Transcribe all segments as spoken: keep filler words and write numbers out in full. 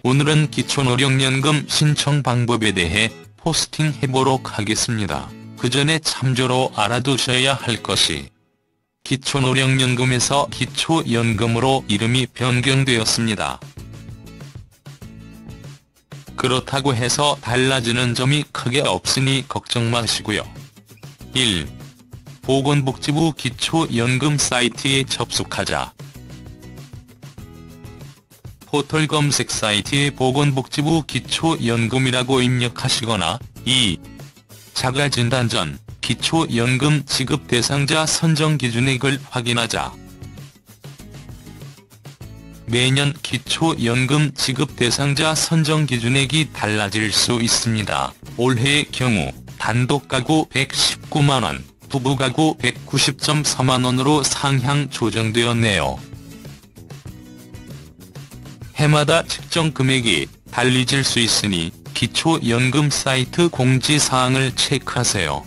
오늘은 기초노령연금 신청 방법에 대해 포스팅해보도록 하겠습니다. 그 전에 참조로 알아두셔야 할 것이 기초노령연금에서 기초연금으로 이름이 변경되었습니다. 그렇다고 해서 달라지는 점이 크게 없으니 걱정 마시고요. 일. 보건복지부 기초연금 사이트에 접속하자. 포털 검색 사이트에 보건복지부 기초연금이라고 입력하시거나 이. 자가진단 전 기초연금 지급 대상자 선정 기준액을 확인하자. 매년 기초연금 지급 대상자 선정 기준액이 달라질 수 있습니다. 올해의 경우 단독 가구 백십구만 원, 부부 가구 백구십 점 사만 원으로 상향 조정되었네요. 해마다 측정 금액이 달라질 수 있으니 기초연금 사이트 공지사항을 체크하세요.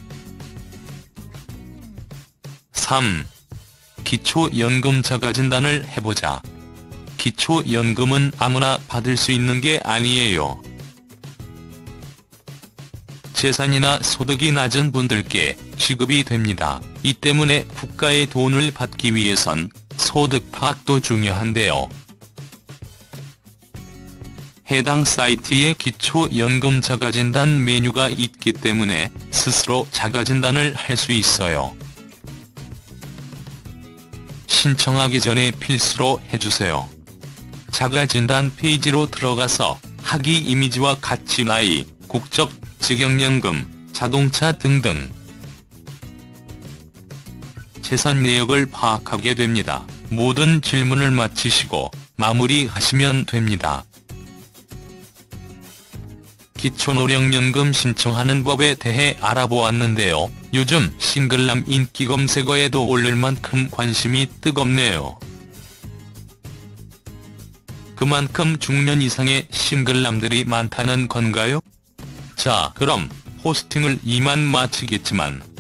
삼. 기초연금 자가진단을 해보자. 기초연금은 아무나 받을 수 있는 게 아니에요. 재산이나 소득이 낮은 분들께 지급이 됩니다. 이 때문에 국가의 돈을 받기 위해선 소득 파악도 중요한데요. 해당 사이트에 기초연금 자가진단 메뉴가 있기 때문에 스스로 자가진단을 할 수 있어요. 신청하기 전에 필수로 해주세요. 자가진단 페이지로 들어가서 학위 이미지와 같이 나이, 국적, 직영연금, 자동차 등등 재산 내역을 파악하게 됩니다. 모든 질문을 마치시고 마무리하시면 됩니다. 기초노령연금 신청하는 법에 대해 알아보았는데요. 요즘 싱글남 인기 검색어에도 오를 만큼 관심이 뜨겁네요. 그만큼 중년 이상의 싱글남들이 많다는 건가요? 자, 그럼 포스팅을 이만 마치겠지만